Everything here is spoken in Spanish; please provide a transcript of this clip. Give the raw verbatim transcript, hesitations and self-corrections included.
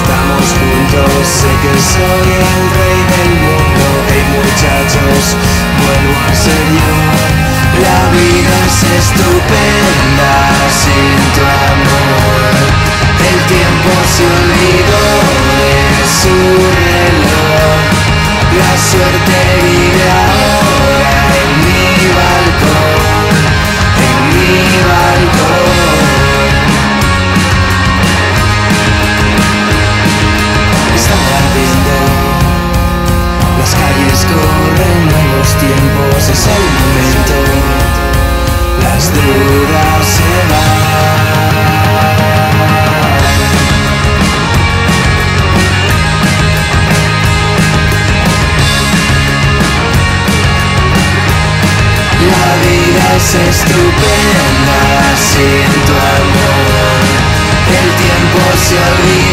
estamos juntos, sé que soy el rey del mundo. Hey muchachos, vuelvo a ser yo. La vida es estupenda sin tu amor. El tiempo se olvidó de su reloj. La suerte vive ahora en mi balcón, en mi balcón. Están ardiendo, las calles corren nuevos tiempos, es el momento, las dudas se van. La vida es estupenda sin tu amor. El tiempo se olvida.